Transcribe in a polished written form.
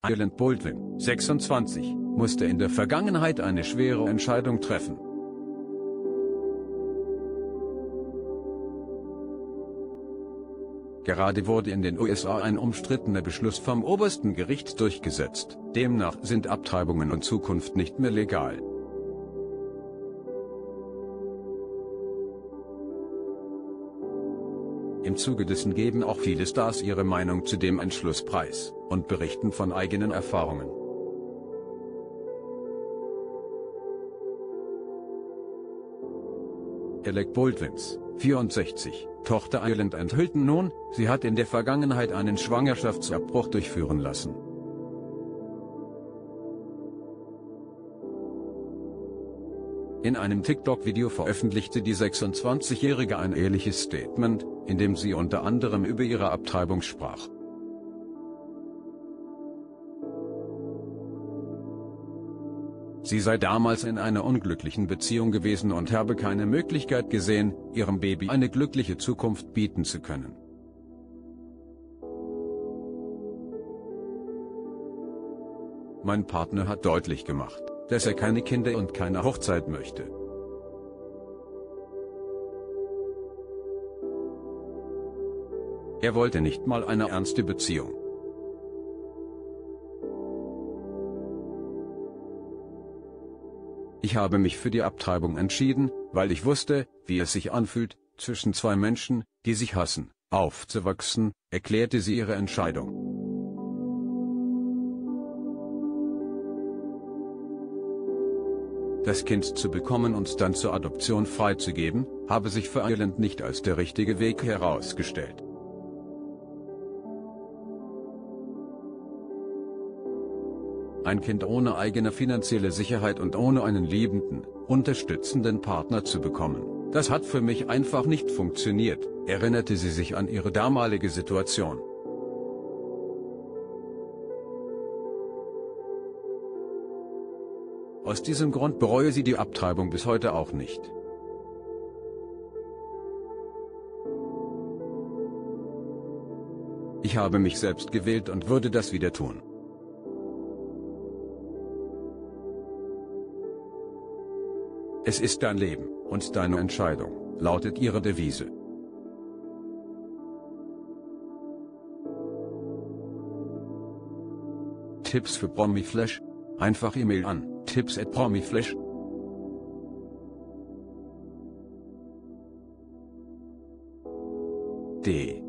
Ireland Baldwin, 26, musste in der Vergangenheit eine schwere Entscheidung treffen. Gerade wurde in den USA ein umstrittener Beschluss vom obersten Gericht durchgesetzt, demnach sind Abtreibungen in Zukunft nicht mehr legal. Im Zuge dessen geben auch viele Stars ihre Meinung zu dem Entschluss preis und berichten von eigenen Erfahrungen. Alec Baldwins, 64, Tochter Ireland enthüllte nun, sie hat in der Vergangenheit einen Schwangerschaftsabbruch durchführen lassen. In einem TikTok-Video veröffentlichte die 26-Jährige ein ehrliches Statement, in dem sie unter anderem über ihre Abtreibung sprach. Sie sei damals in einer unglücklichen Beziehung gewesen und habe keine Möglichkeit gesehen, ihrem Baby eine glückliche Zukunft bieten zu können. Mein Partner hat deutlich gemacht, dass er keine Kinder und keine Hochzeit möchte. Er wollte nicht mal eine ernste Beziehung. Ich habe mich für die Abtreibung entschieden, weil ich wusste, wie es sich anfühlt, zwischen zwei Menschen, die sich hassen, aufzuwachsen, erklärte sie ihre Entscheidung. Das Kind zu bekommen und dann zur Adoption freizugeben, habe sich für Ireland nicht als der richtige Weg herausgestellt. Ein Kind ohne eigene finanzielle Sicherheit und ohne einen liebenden, unterstützenden Partner zu bekommen, das hat für mich einfach nicht funktioniert, erinnerte sie sich an ihre damalige Situation. Aus diesem Grund bereue sie die Abtreibung bis heute auch nicht. Ich habe mich selbst gewählt und würde das wieder tun. Es ist dein Leben und deine Entscheidung, lautet ihre Devise. Tipps für Promiflash? Einfach E-Mail an tipps@promiflash.de